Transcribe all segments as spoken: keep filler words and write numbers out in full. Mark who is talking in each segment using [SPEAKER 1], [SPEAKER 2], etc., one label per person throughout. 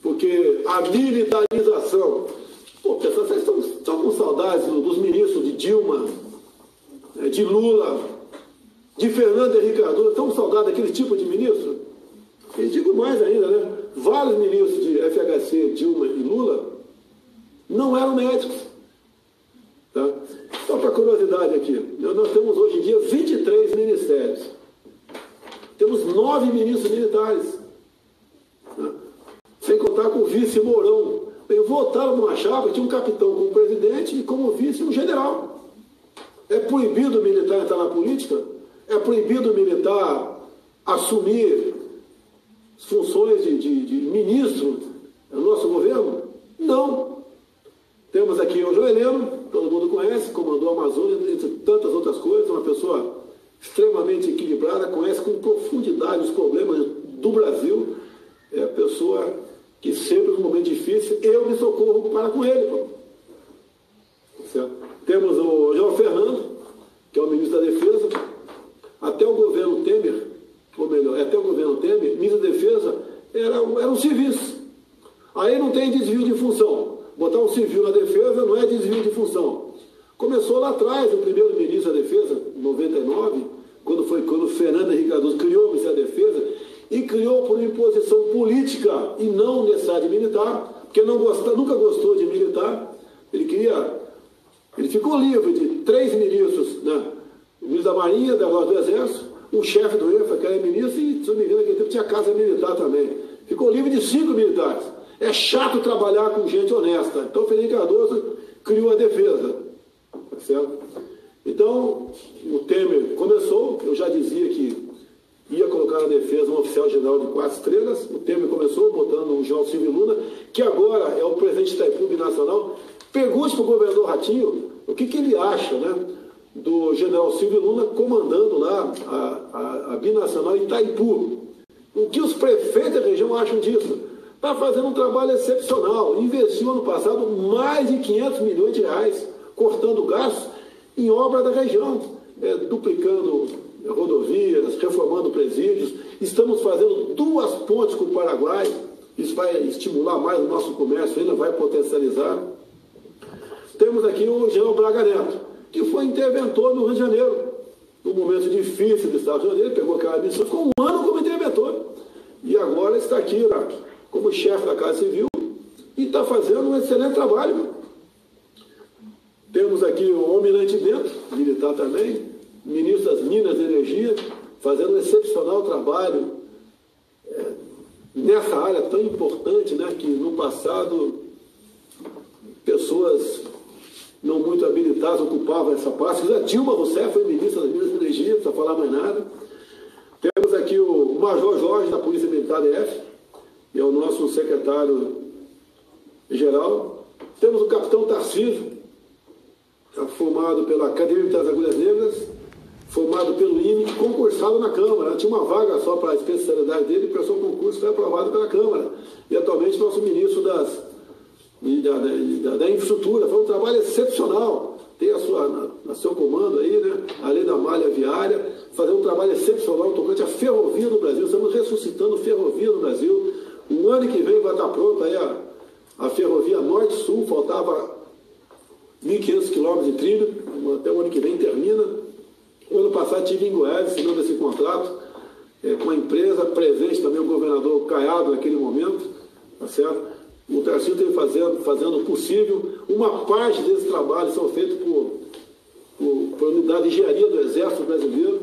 [SPEAKER 1] porque a militarização... Pô, pessoal, vocês estão, estão com saudades dos ministros de Dilma, de Lula, de Fernando Henrique Cardoso, estão com saudade daquele tipo de ministro? E digo mais ainda, né? Vários ministros de F H C, Dilma e Lula não eram médicos. Tá? Só para curiosidade aqui, nós temos hoje em dia vinte e três ministérios. Temos nove ministros militares. Tá? Sem contar com o vice Mourão. Eles votaram numa chapa, tinha um capitão como presidente e como vice um general. É proibido o militar entrar na política? É proibido o militar assumir funções de, de, de ministro no nosso governo? Não. Temos aqui o Joeleno, todo mundo conhece, comandou a Amazônia, entre tantas outras coisas, uma pessoa extremamente equilibrada, conhece com profundidade os problemas do Brasil, é a pessoa que sempre, no momento difícil, eu me socorro para com ele. Pô. Certo? Temos o João Fernando, que é o ministro da Defesa. Até o governo Temer, ou melhor, até o governo Temer, ministro da Defesa eram, eram civis. Aí não tem desvio de função. Botar um civil na defesa não é desvio de função. Começou lá atrás, o primeiro ministro da Defesa, em noventa e nove, quando foi quando Fernando Henrique Cardoso criou o Ministério da Defesa, e criou por imposição política e não necessária militar, porque não gosta, nunca gostou de militar. Ele queria, ele ficou livre de três ministros, né? O ministro da Marinha, da Guarda do Exército, o chefe do I N F A, que era ministro, e, se não me engano, naquele tempo tinha casa militar também. Ficou livre de cinco militares. É chato trabalhar com gente honesta. Então, Fernando Cardoso criou a defesa. Tá certo? Então, o Temer começou, eu já dizia que ia colocar na defesa um oficial-general de quatro estrelas. O Temer começou botando o João Silvio Luna, que agora é o presidente da República Nacional. Pergunte para o governador Ratinho o que, que ele acha, né, do general Silvio Luna comandando lá a, a, a Binacional em Itaipu. O que os prefeitos da região acham disso? Está fazendo um trabalho excepcional. Investiu ano passado mais de quinhentos milhões de reais, cortando gastos em obra da região, é, duplicando rodovias, reformando presídios. Estamos fazendo duas pontes com o Paraguai. Isso vai estimular mais o nosso comércio, ainda vai potencializar. Temos aqui o general Braga Neto, que foi interventor no Rio de Janeiro. Num momento difícil do Estado do Rio de Janeiro, pegou aquela missão, ficou um ano como interventor. E agora está aqui, né, como chefe da Casa Civil, e está fazendo um excelente trabalho. Temos aqui o Almirante Bento, militar também, ministro das Minas e Energia, fazendo um excepcional trabalho é, nessa área tão importante, né, que no passado pessoas não muito habilitadas ocupavam essa parte. A Dilma Rousseff foi ministra das Minas e Energia, não precisa falar mais nada. Temos aqui o Major Jorge, da Polícia Militar D F, que é o nosso secretário-geral. Temos o capitão Tarcísio, formado pela Academia Militar das Agulhas Negras, formado pelo I N E, concursado na Câmara. Tinha uma vaga só para a especialidade dele, prestou concurso e foi aprovado pela Câmara. E atualmente nosso ministro das, da, da, da Infraestrutura. Foi um trabalho excepcional. Tem a sua, na, na seu comando aí, né? Além da malha viária, fazer um trabalho excepcional tocante à ferrovia no Brasil. Estamos ressuscitando ferrovia no Brasil. O ano que vem vai estar pronta aí a, a ferrovia Norte-Sul, faltava mil e quinhentos quilômetros de trilho, até o ano que vem termina. O ano passado tive em Goiás, assinando esse contrato é, com a empresa, presente também o governador Caiado naquele momento, tá certo? O Tarcísio tem fazendo, fazendo o possível. Uma parte desse trabalho são feitos por, por, por unidade de engenharia do Exército Brasileiro.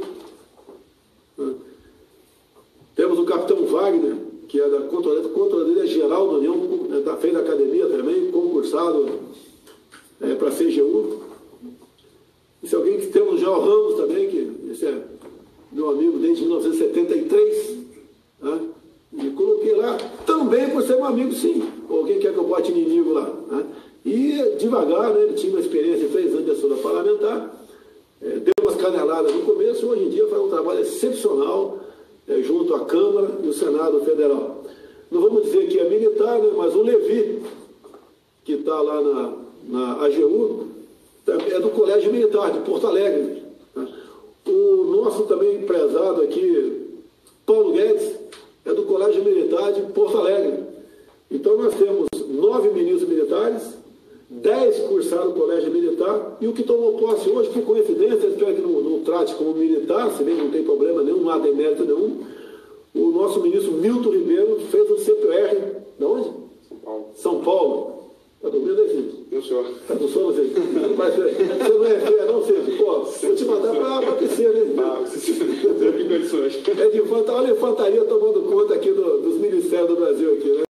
[SPEAKER 1] Né? Temos o capitão Wagner, que é da Controladoria Geral da União, né, da, fez da academia também, concursado é, para a C G U. Isso é alguém que temos o João Ramos também, que esse é meu amigo desde mil novecentos e setenta e três. Né? E coloquei lá também por ser um amigo, sim. Alguém quer que eu bote inimigo lá. Né? E devagar, né, ele tinha uma experiência de três anos de assessora parlamentar, é, deu umas caneladas no começo, e hoje em dia faz um trabalho excepcional é, junto à Câmara e o Senado Federal. Não vamos dizer que é militar, né, mas o Levi, que está lá na, na A G U, é do Colégio Militar de Porto Alegre. Né? O nosso também empresário aqui, Paulo Guedes, é do Colégio Militar de Porto Alegre. Então nós temos nove ministros militares, dez cursaram o colégio militar, e o que tomou posse hoje, por coincidência, espero que não, não trate como militar, se bem que não tem problema nenhum, não há demérito nenhum, o nosso ministro Milton Ribeiro fez o C P R, de onde?
[SPEAKER 2] São Paulo.
[SPEAKER 1] São Paulo. Está dormindo aí, Cid?
[SPEAKER 2] Eu, senhor.
[SPEAKER 1] Está com sono, Cid? Você não é fé, não, Cid? Pô, vou te mandar para abastecer, né?
[SPEAKER 2] Ah, você tem condições.
[SPEAKER 1] É de infantaria, olha a infantaria tomando conta aqui do, dos ministérios do Brasil aqui, né?